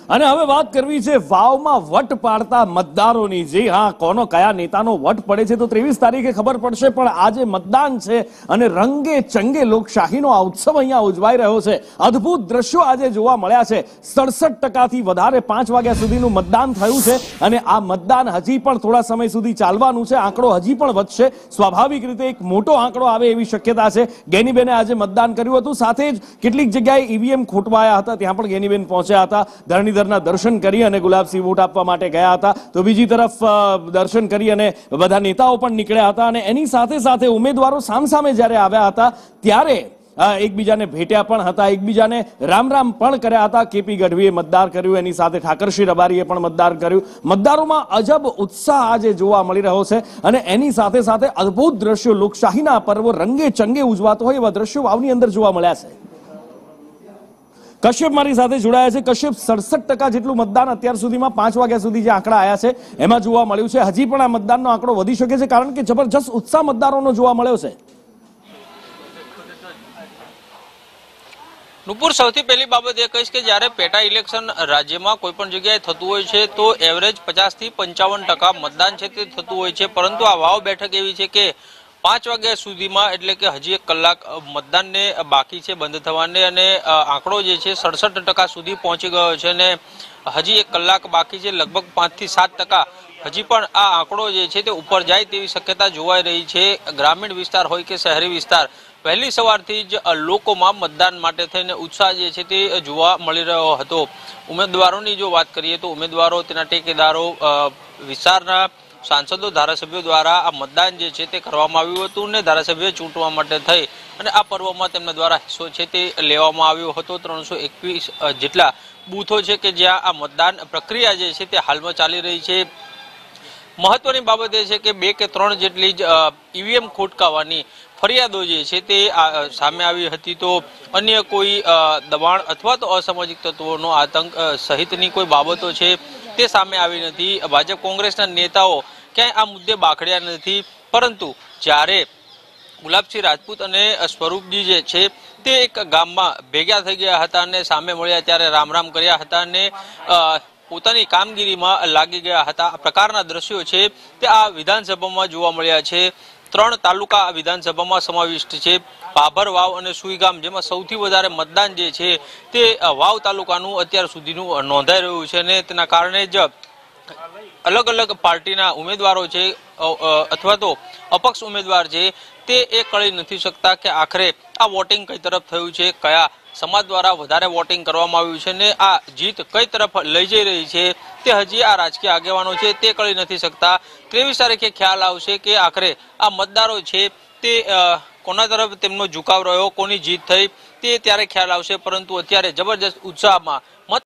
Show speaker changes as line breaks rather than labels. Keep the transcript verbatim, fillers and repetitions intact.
અને હવે વાત કરવી છે વાવમાં વટ પાડતા મતદારોની। જી હા, કોનો કયા નેતાનો વટ પડે છે તો ત્રેવીસ તારીખે ખબર પડશે, પણ આજે મતદાન છે અને રંગે ચંગે લોકશાહીનો આ ઉત્સવ અહીંયા ઉજવાઈ રહ્યો છે। અદ્ભુત દ્રશ્યો આજે જોવા મળ્યા છે। સડસઠ ટકાથી વધારે પાંચ વાગ્યા સુધીનું મતદાન થયું છે અને આ મતદાન હજી પણ થોડા સમય સુધી ચાલવાનું છે। આંકડો હજી પણ વધશે, સ્વાભાવિક રીતે એક મોટો આંકડો આવે એવી શક્યતા છે। ગેનીબેને આજે મતદાન કર્યું હતું, સાથે જ કેટલીક જગ્યાએ ઈવીએમ ખોટવાયા હતા, ત્યાં પણ ગેનીબેન પહોંચ્યા હતા। ધરણીધરના દર્શન કરી અને ગુલાબસિંહ વોટ આપવા માટે ગયા હતા। તો બીજી તરફ દર્શન કરી અને બધા નેતાઓ પણ નીકળ્યા હતા અને એની સાથે સાથે ઉમેદવારો સામસામે જ્યારે આવ્યા હતા ત્યારે એકબીજાને ભેટ્યા પણ હતા, એકબીજાને રામ રામ પણ કર્યા હતા। કેપી ગઢવીએ મતદાન કર્યું, એની સાથે ઠાકરસિંહ રબારીએ પણ મતદાન કર્યું। મતદારોમાં અજબ ઉત્સાહ આજે જોવા મળી રહ્યો છે અને એની સાથે સાથે અદ્ભુત દ્રશ્યો, લોકશાહીના પર્વ રંગે ચંગે ઉજવાતો હોય એવા દ્રશ્યો વાવની અંદર જોવા મળ્યા છે। કશ્યપ મારી સાથે જોડાયા છે। કશ્યપ, સડસઠ ટકા જેટલું મતદાન અત્યાર સુધીમાં પાંચ વાગ્યા સુધી જે આંકડા આવ્યા છે એમાં જોવા મળ્યું છે। હજી પણ આ મતદાનનો આંકડો વધી શકે છે, કારણ કે જબરજસ્ત ઉત્સાહ મતદારોનો જોવા મળ્યો છે।
નુપુર, સૌથી પહેલી બાબત એ કહીશ કે જ્યારે પેટા ઇલેક્શન રાજ્યમાં કોઈ પણ જગ્યાએ થતું હોય છે તો એવરેજ પચાસ થી પંચાવન ટકા મતદાન છે તે થતું હોય છે, પરંતુ આ વાવ બેઠક એવી છે કે પાંચ વાગ્યા સુધીમાં, એટલે કે હજી એક કલાક મતદાનને બાકી છે બંધ થવાને, અને આંકડો જે છે સડસઠ ટકા સુધી પહોંચી ગયો છે અને હજી એક કલાક બાકી છે। લગભગ પાંચ થી સાત ટકા હજી પણ આ આંકડો જે છે તે ઉપર જાય તેવી શક્યતા જોવાઈ રહી છે। ગ્રામીણ વિસ્તાર હોય કે શહેરી વિસ્તાર, વહેલી સવારથી જ લોકોમાં મતદાન માટે થઈને ઉત્સાહ જે છે તે જોવા મળી રહ્યો હતો। ઉમેદવારોની જો વાત કરીએ તો ઉમેદવારો, તેના ટેકેદારો, વિસ્તારના સાંસદો, ધારાસભ્યો દ્વારા આ મતદાન જે છે તે કરવામાં આવ્યું હતું અને ધારાસભ્ય ચૂંટવા માટે થઈ અને આ પર્વમાં તેમના દ્વારા હિસ્સો છે તે લેવામાં આવ્યો હતો। ત્રણસો એકવીસ જેટલા બૂથો છે કે જ્યાં આ મતદાન પ્રક્રિયા જે છે તે હાલમાં ચાલી રહી છે। મહત્વની બાબત એ છે કે બે કે ત્રણ જેટલી જ ઈવીએમ ખોટકાવાની ફરિયાદો જે છે તે સામે આવી હતી, તો અન્ય કોઈ દબાણ અથવા તો અસામાજિક તત્વોનો આતંક સહિતની કોઈ બાબતો છે તે સામે આવી નથી। ભાજપ કોંગ્રેસના નેતાઓ ક્યાંય આ મુદ્દે બાખડ્યા નથી, પરંતુ જ્યારે ગુલાબસિંહ રાજપૂત અને સ્વરૂપજી જે છે તે એક ગામમાં ભેગા થઈ ગયા હતા અને સામે મળ્યા ત્યારે રામ રામ કર્યા હતા અને પોતાની કામગીરીમાં લાગી ગયા હતા। આ પ્રકારના દ્રશ્યો છે તે આ વિધાનસભામાં જોવા મળ્યા છે। ત્રણ તાલુકા વિધાનસભામાં સમાવિષ્ટ છે, ભાભર, વાવ અને સુઈગામ, જેમાં સૌથી વધારે મતદાન જે છે તે વાવ તાલુકાનું અત્યાર સુધીનું નોંધાઈ રહ્યું છે અને તેના કારણે જ અલગ અલગ પાર્ટીના ઉમેદવારો છે અથવા તો અપક્ષ ઉમેદવાર છે તે એ કળી નથી શકતા કે આખરે આ વોટિંગ કઈ તરફ થયું છે, કયા સમાજ દ્વારા વધારે વોટિંગ કરવામાં આવ્યું છે ને આ જીત કઈ તરફ લઈ જઈ રહી છે તે હજી આ રાજકીય આગેવાનો છે તે કળી નથી શકતા। ત્રેવીસ તારીખે ખ્યાલ આવશે કે આખરે આ મતદારો છે તે કોના તરફ તેમનો ઝુકાવ રહ્યો, કોની જીત થઈ તે ત્યારે ખ્યાલ આવશે, પરંતુ અત્યારે જબરજસ્ત ઉત્સાહમાં